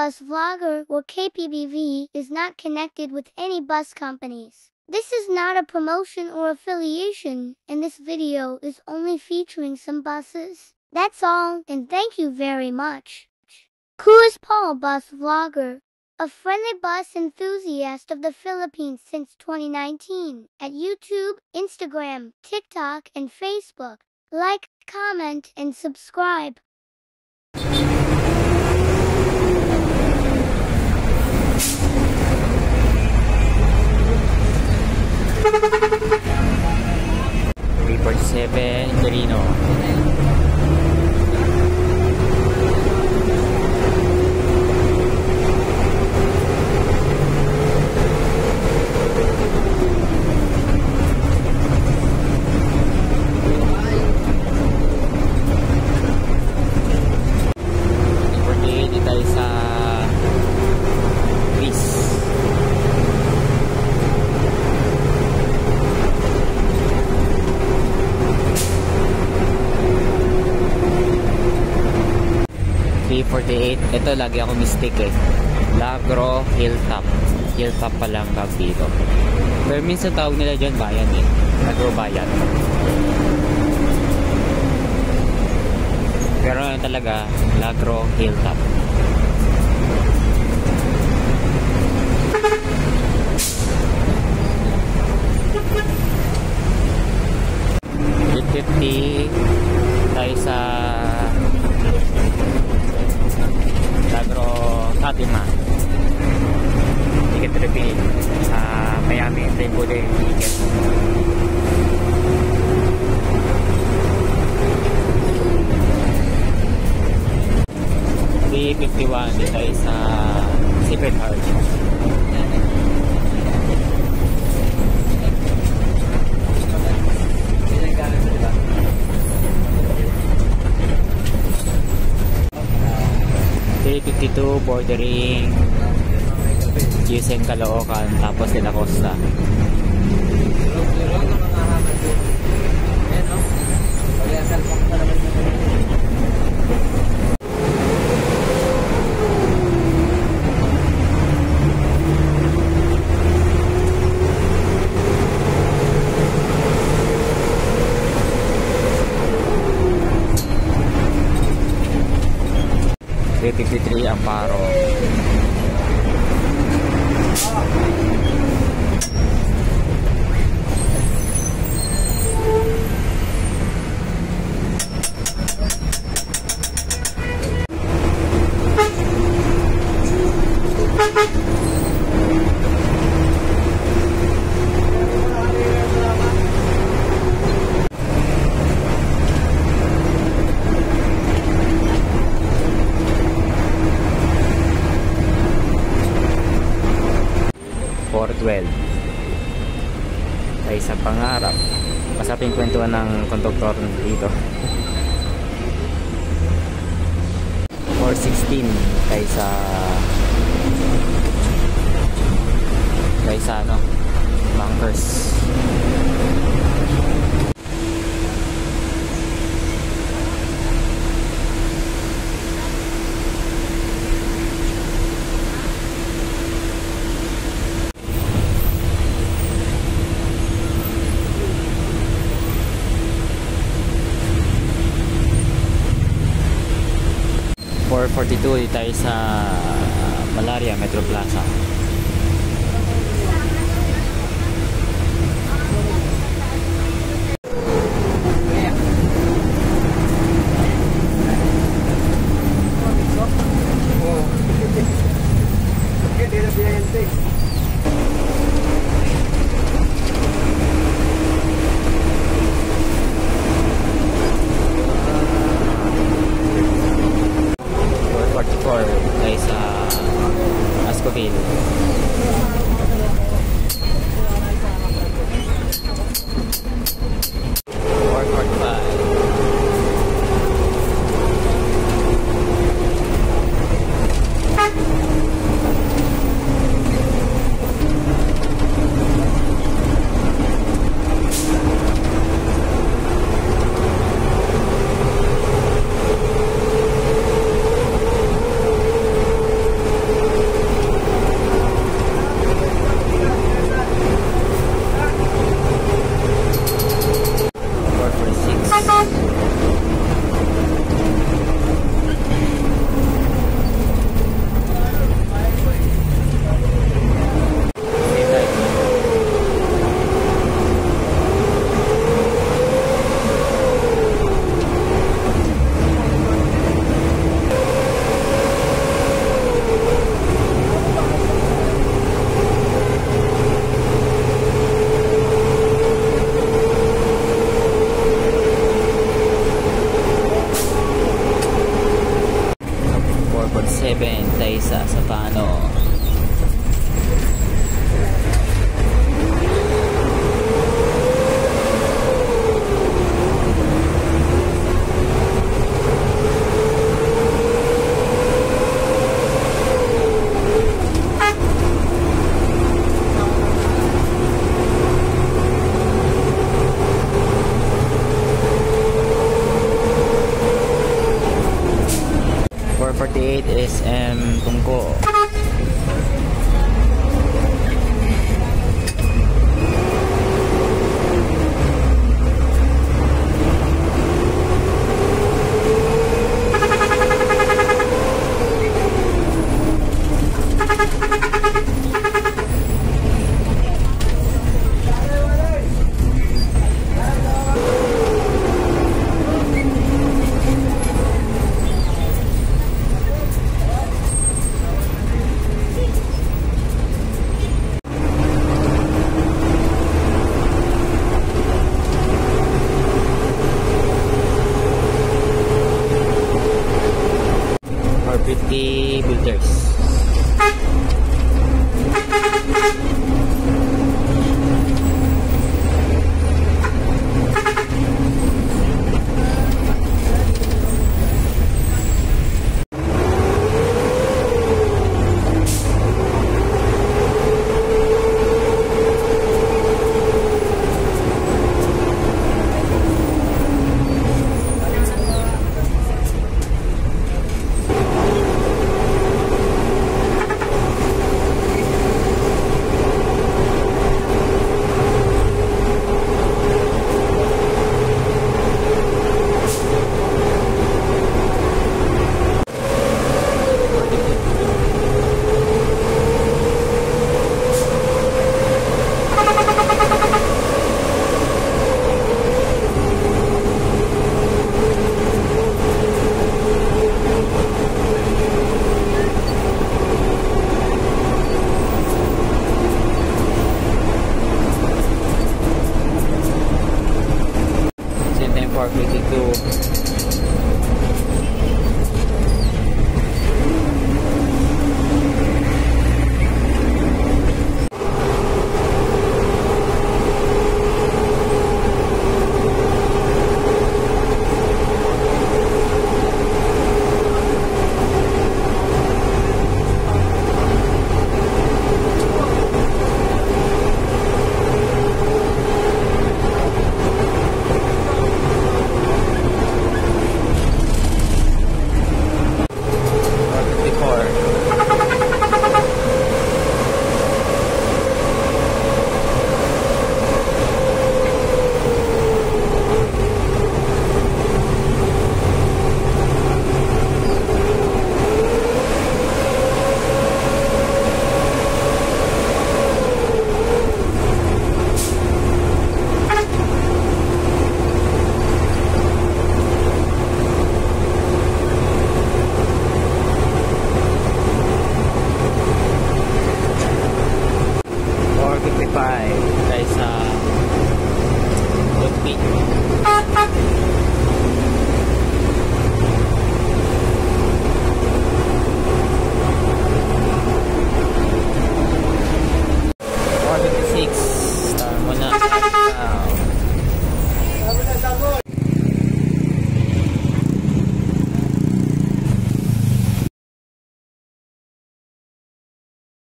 Bus Vlogger or KPBV is not connected with any bus companies. This is not a promotion or affiliation, and this video is only featuring some buses. That's all, and thank you very much. Who is Paul Bus Vlogger? A friendly bus enthusiast of the Philippines since 2019, at YouTube, Instagram, TikTok, and Facebook. Like, comment, and subscribe. Report 7 Torino. Ito lagi ako mistake eh. Lagro Hilltop. Hilltop pa lang tawag dito. Pero minsan tawag nila dyan bayan eh. Lagro bayan. Pero ano talaga, Lagro Hilltop. $8.50 tayo sa Lagro Fatima. Ticket refill sa Miami Temple ticket. $3.51 dito tayo sa Secret Heart. $3.52 bordering Yusen Caloocan tapos De La Costa. $3.53 Amparo. Ay sa Pangarap. Masaping kwentuhan ng konduktor dito. 416 kaysa ano, Bankers. $4.42 tayo sa Malaria Metro Plaza. Tayo sa Ascoville. 7 tayo sa Sapano. SM Tungko. builders.